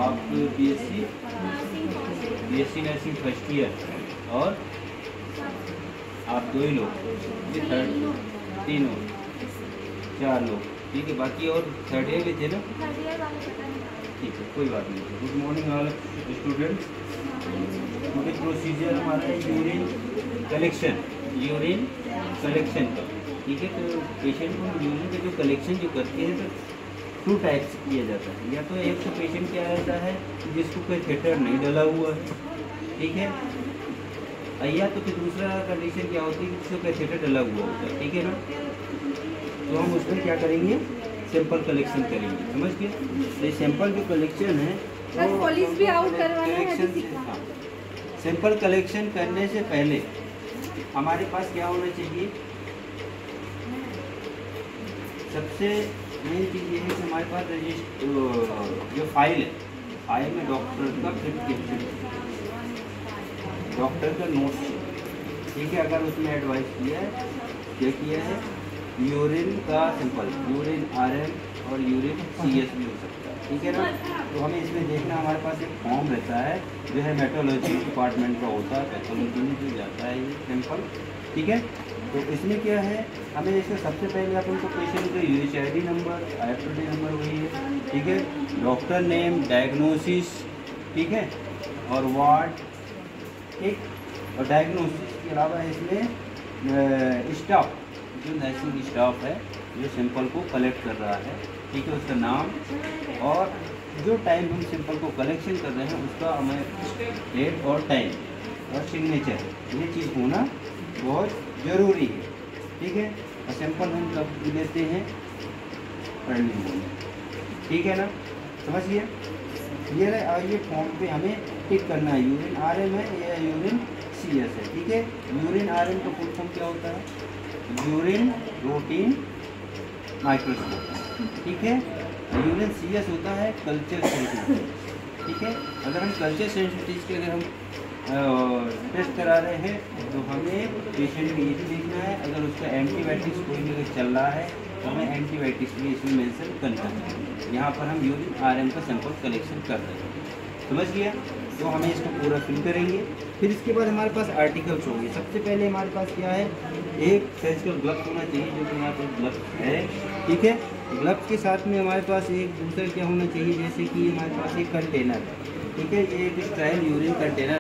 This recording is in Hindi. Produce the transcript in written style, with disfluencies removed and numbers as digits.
आप बीएससी नर्सिंग फर्स्ट ईयर, और आप 2 ही लोग, ये थर्ड, तीनों 4 लोग, ठीक है। बाकी और थर्ड ईयर भी थे ना, ठीक है, कोई बात नहीं। Good morning all students. Procedure हमारा है यूरिन कलेक्शन का, ठीक है। तो पेशेंट को यूरिन का जो कलेक्शन जो करते हैं तो 2 टाइप्स किया जाता है। या तो एक तो पेशेंट क्या रहता है जिसको कोई थिएटर नहीं डला हुआ है, ठीक है, या तो फिर दूसरा कंडीशन क्या होती है कि जिसको कोई थिएटर डला हुआ होता है, ठीक है ना। तो हम उसमें क्या करेंगे, सैंपल कलेक्शन करेंगे, समझ गए। तो सैंपल जो कलेक्शन है पुलिस भी आउट करवाना है। सैंपल कलेक्शन करने से पहले हमारे पास क्या होना चाहिए, सबसे मेन चीज़ ये है कि हमारे पास जो फाइल है, फाइल में डॉक्टर का प्रिस्क्रिप्शन, डॉक्टर का नोट्स, ठीक है। अगर उसमें एडवाइस किया है, क्या किया है, यूरिन का सैंपल, यूरिन आरएम और यूरिन सीएस भी हो सकता है, ठीक है ना। तो हमें इसमें देखना, हमारे पास एक फॉर्म रहता है जो है मेट्रोलॉजी डिपार्टमेंट का होता है, पैथोलॉजी में जो जाता है ये सैंपल, ठीक है। तो इसमें क्या है, हमें इसमें सबसे पहले अपन को पेशेंट का UHID नंबर, IFD नंबर वही है, ठीक है, डॉक्टर नेम, डायग्नोसिस, ठीक है, और वार्ड, ठीक। और डायग्नोसिस के अलावा इसमें स्टाफ, जो नर्सिंग स्टाफ है जो सैंपल को कलेक्ट कर रहा है, ठीक है, उसका नाम, और जो टाइम हम सैंपल को कलेक्शन कर रहे हैं उसका हमें डेट और टाइम और सिग्नेचर, ये चीज़ होना बहुत ज़रूरी है, ठीक है। और सैंपल हम कब लेते हैं, अर्ली मॉर्निंग, ठीक है ना, समझिए। ये फॉर्म पे हमें टिक करना है, यूरिन आरएम है या यूरिन सीएस है, ठीक है। यूरिन आरएम का फुल फॉर्म क्या होता है, यूरिन रूटीन माइक्रोस्कोप, ठीक है। यूरिन सीएस होता है कल्चर सेंसिटिव, ठीक है। अगर हम कल्चर सेंसिटिव के अगर हम टेस्ट करा रहे हैं तो हमें पेशेंट को ये भी देखना है, अगर उसका एंटीबायोटिक्स कोई भी अगर चल रहा है तो हमें एंटीबायोटिक्स भी इसमें मेंशन करना है। यहाँ पर हम यूरिन आरएम का सैंपल कलेक्शन कर रहे हैं, समझ गया। तो हमें इसको पूरा फिल करेंगे। फिर इसके बाद हमारे पास आर्टिकल्स होंगे। सबसे पहले हमारे पास क्या है, एक सर्जिकल ग्लव्स होना चाहिए, जो कि हमारे पास ग्लव्स है, ठीक है। ग्लव्स के साथ में हमारे पास एक दूसरा क्या होना चाहिए, जैसे कि हमारे पास एक कंटेनर, ठीक है, ये एक स्टेराइल यूरिन कंटेनर